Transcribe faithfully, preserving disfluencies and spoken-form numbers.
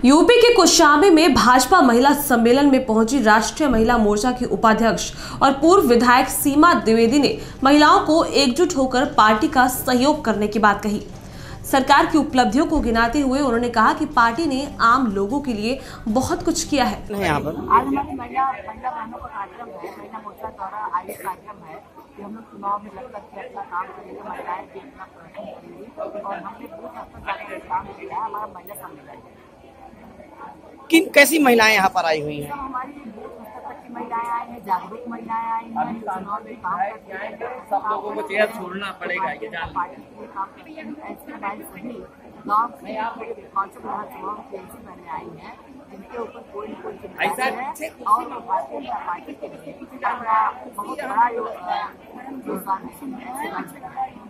UP के कौशाम्बी में भाजपा महिला सम्मेलन में पहुंची राष्ट्रीय महिला मोर्चा की उपाध्यक्ष और पूर्व विधायक सीमा द्विवेदी ने महिलाओं को एकजुट होकर पार्टी का सहयोग करने की बात कही। सरकार की उपलब्धियों को गिनाते हुए उन्होंने कहा कि पार्टी ने आम लोगों के लिए बहुत कुछ किया है। यहाँ पर आज हमारी महिला महिला बहनों का कार्यक्रम है, महिला मोर्चा द्वारा आयोजित कार्यक्रम है कि हम लोग चुनाव में लग करके अपना काम करेंगे, महिलाएं भी अपना प्रदर्शन करेंगी और हमने बूथ स्तर पर जाकर काम किया है। हमारा महिला सम्मेलन है। किन कैसी महिलाएं यहाँ पर आई हुई हैं? सब हमारी बूथ स्तर तक की महिलाएं आई हैं, जागरूक महिलाएं आई हैं, चुनाव में काम करती हैं। सब लोगों को चेयर छोड़ना पड़ेगा ये जान पार्टी के लिए काम करती हैं। ऐसी हमारी सभी गाँव में पाँच सौ विधानसभाओं की ऐसी बहनें आई हैं जिनके ऊपर कोई न कोई जिम्मेदारी है और भारतीय जनता पार्टी के लिए बहुत बड़ा योगदान है।